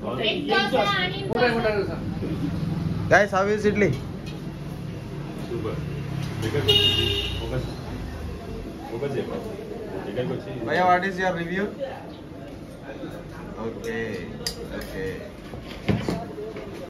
Guys, how is idli? Super. Bhaiya, what is your review? Okay.